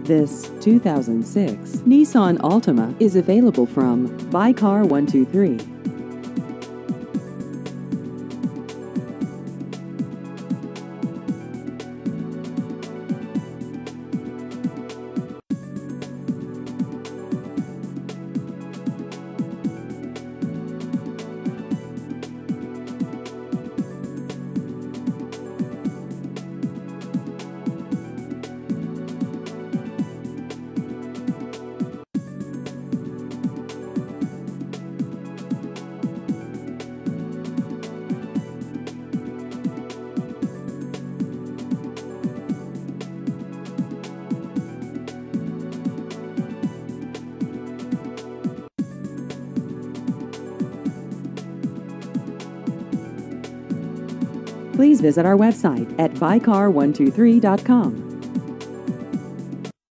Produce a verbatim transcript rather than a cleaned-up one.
This two thousand six Nissan Altima is available from Buy Car one two three. Please visit our website at buy car one two three dot com.